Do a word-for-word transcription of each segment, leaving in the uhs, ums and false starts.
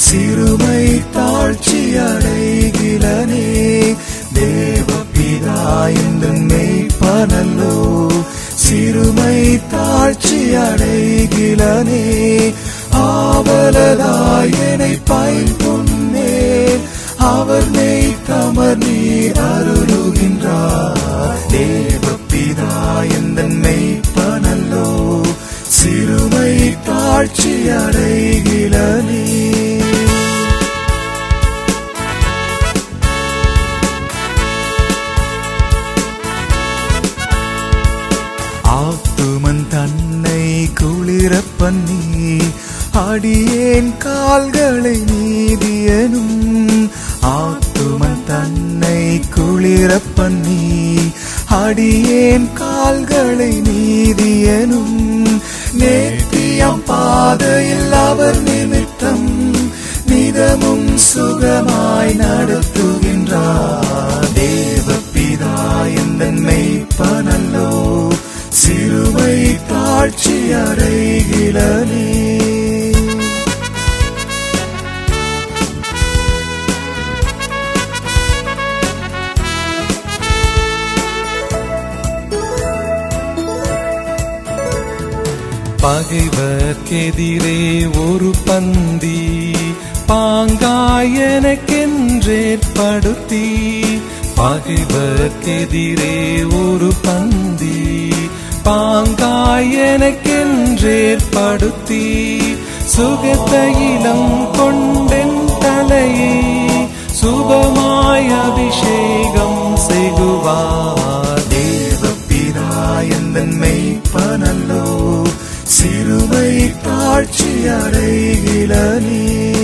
சிறுமை தாழ்ச்சி அடைகிலனே. தேவபிதா எந்தன் மெய்ப்பனல்லோ, சிறுமை தாழ்ச்சி அடைகிலனே. ஆவலதாய் என்னை பைம்பொன்னே, அவர் மெய் தமர் நீர் அருளுகின்றார். தேவபிதா எந்தன் மெய்ப்பனல்லோ, சிறுமை தாழ்ச்சி அடைகிலனே. ஆத்துமன் தன்னை குளிரப் பண்ணி, அடியேன் கால்களை நீதியனும். ஆத்துமன் தன்னை குளிரப் பண்ணி, அடியேன் கால்களை நீதியனும். நேர்த்தியம் பாதையில் அவர் நிமித்தம் நிதமும் சுகமாய் நடத்துகின்றார். தேவபிதா எந்தன் மெய்ப்பனல்லோ, சிறுமை தாழ்ச்சி அடைகிலனே. பகைவர்க்கெதிரே ஒரு பந்தி பாங்காய் எனக்கென்றேற்படுத்தி, பகைவர்க்கெதிரே ஒரு பந்தி பாங்காய் எனக்கென்றேற்படுத்தி, சுகத்தையிலம் கொண்டென் தலையை சுபமாய் அபிஷேகம் செய்குவார். தேவபிதா எந்தன் மெய்ப்பனல்லோ, சிறுமை தாழ்ச்சி அடைகிலனே.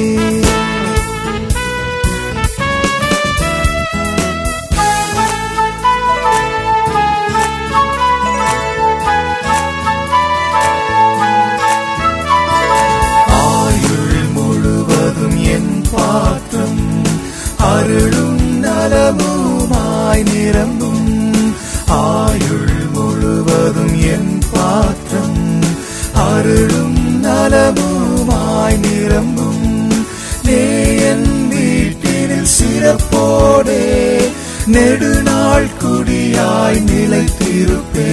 ஆயுள் முழுவதும் என் பாத்திரம் அருளும் நலமுமாய் நிரம்பும். ஆயுள் முழுவதும் என் பாத்திரம் அருளும் நலமுமாய் நிரம்பும். நேயன் வீட்டினில் சிறப்போடே நெடுநாள் குடியாய் நிலைத்திருப்பே.